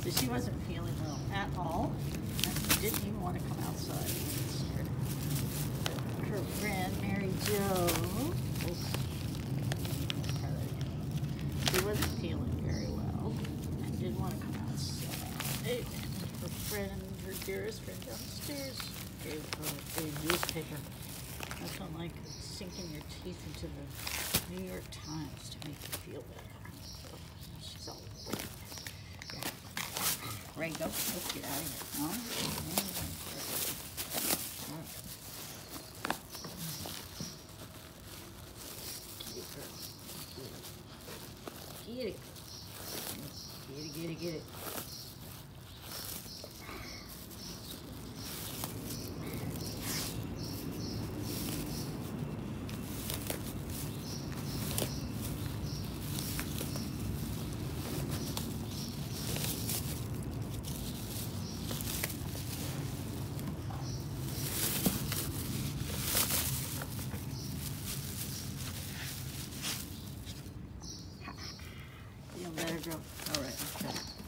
So she wasn't feeling well at all, and she didn't even want to come outside. Her friend Mary Jo, she wasn't feeling very well and didn't want to come outside. And her friend, her dearest friend downstairs, gave her a newspaper. Nothing like sinking your teeth into the New York Times to make you feel better. So she's all weak. Yeah. Ray, go. Let's get out of here. No? Get it. Get it. Feel better, girl? All right, okay.